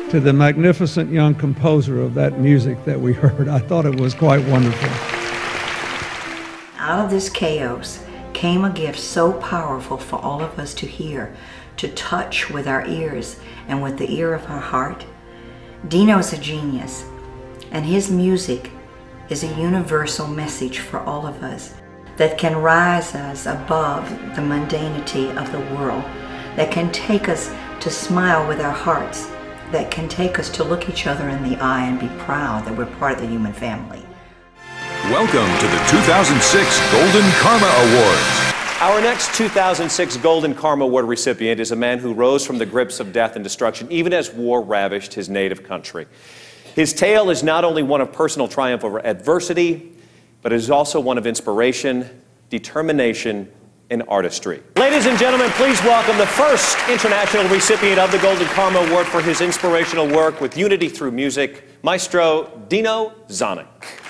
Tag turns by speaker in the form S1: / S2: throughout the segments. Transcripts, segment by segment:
S1: to the magnificent young composer of that music that we heard. I thought it was quite wonderful.
S2: Out of this chaos came a gift so powerful for all of us to hear, to touch with our ears and with the ear of our heart. Dino's a genius, and his music is a universal message for all of us that can rise us above the mundanity of the world, that can take us to smile with our hearts, that can take us to look each other in the eye and be proud that we're part of the human family.
S3: Welcome to the 2006 Golden Karma Awards.
S4: Our next 2006 Golden Karma Award recipient is a man who rose from the grips of death and destruction even as war ravished his native country. His tale is not only one of personal triumph over adversity, but it is also one of inspiration, determination, and artistry. Ladies and gentlemen, please welcome the first international recipient of the Golden Karma Award for his inspirational work with unity through music, Maestro Dino Zonic.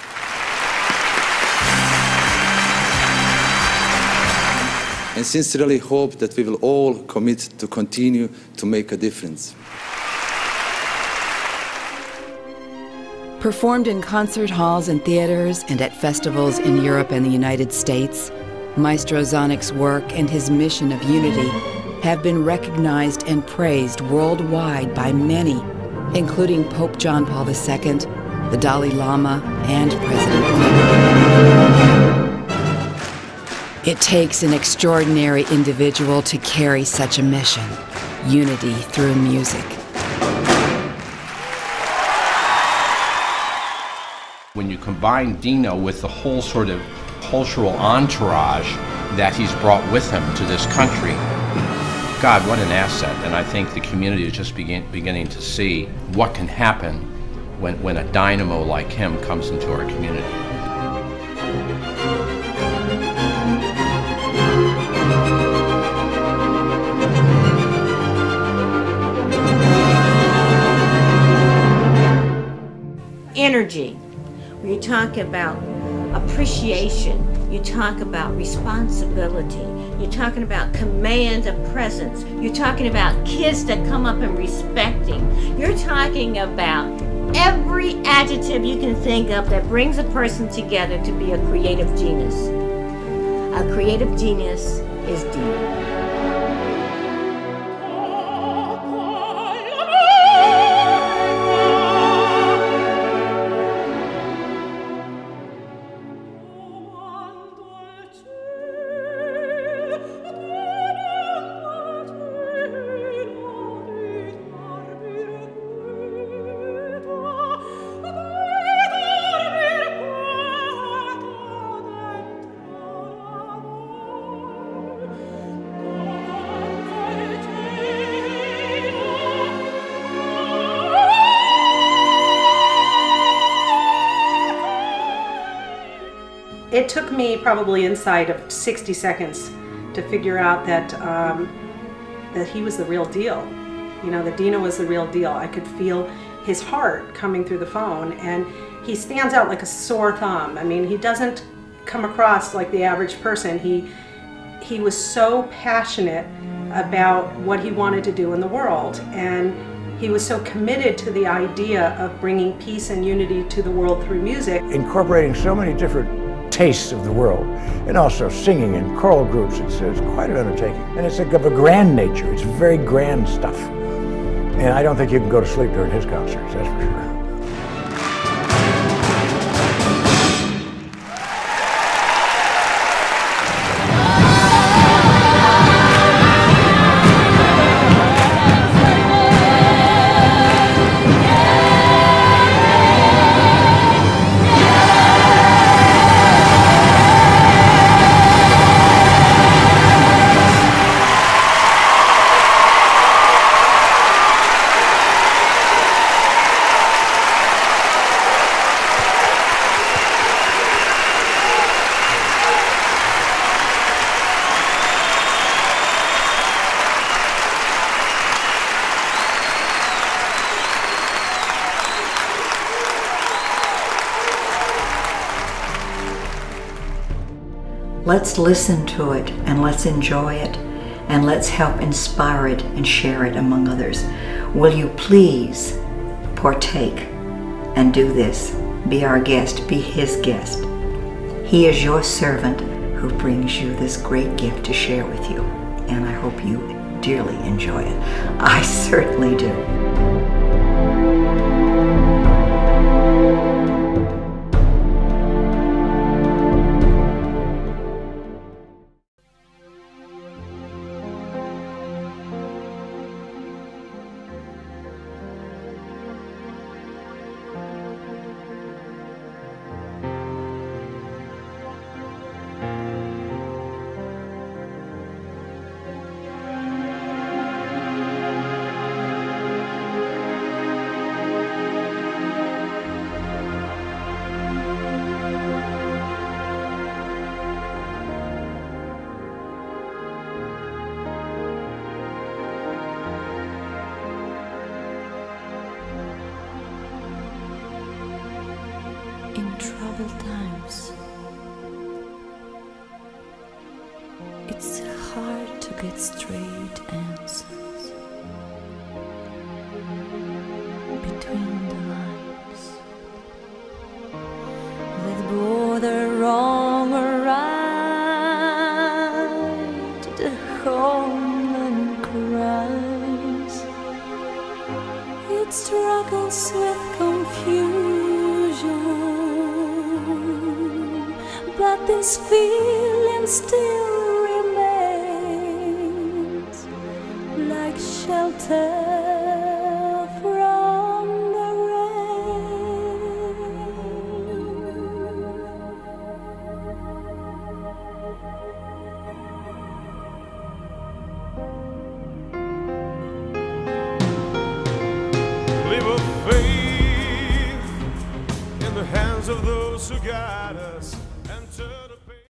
S5: And sincerely hope that we will all commit to continue to make a difference.
S6: Performed in concert halls and theaters and at festivals in Europe and the United States, Maestro Zonic's work and his mission of unity have been recognized and praised worldwide by many, including Pope John Paul II, the Dalai Lama, and President Clinton. It takes an extraordinary individual to carry such a mission, unity through music.
S7: When you combine Dino with the whole sort of cultural entourage that he's brought with him to this country, God, what an asset. And I think the community is just beginning to see what can happen when a dynamo like him comes into our community.
S8: Energy. When you talk about appreciation, you talk about responsibility, you're talking about command of presence, you're talking about kids that come up and respecting, you're talking about every adjective you can think of that brings a person together to be a creative genius. A creative genius is Dino.
S9: It took me probably inside of 60 seconds to figure out that that he was the real deal. You know, that Dino was the real deal. I could feel his heart coming through the phone, and he stands out like a sore thumb. I mean, he doesn't come across like the average person. He was so passionate about what he wanted to do in the world, and he was so committed to the idea of bringing peace and unity to the world through music.
S10: Incorporating so many different tastes of the world, and also singing in choral groups, it's quite an undertaking. And it's of a grand nature. It's very grand stuff. And I don't think you can go to sleep during his concerts, that's for sure.
S2: Let's listen to it and let's enjoy it and let's help inspire it and share it among others. Will you please partake and do this. Be our guest, be his guest. He is your servant who brings you this great gift to share with you. And I hope you dearly enjoy it. I certainly do.
S11: In troubled times, it's hard to get straight answers between the lines. With border wrong or right, the homeland cries. It struggles with confusion, but this feeling still remains like shelter from the rain.
S12: Leave a faith in the hands of those who guide us.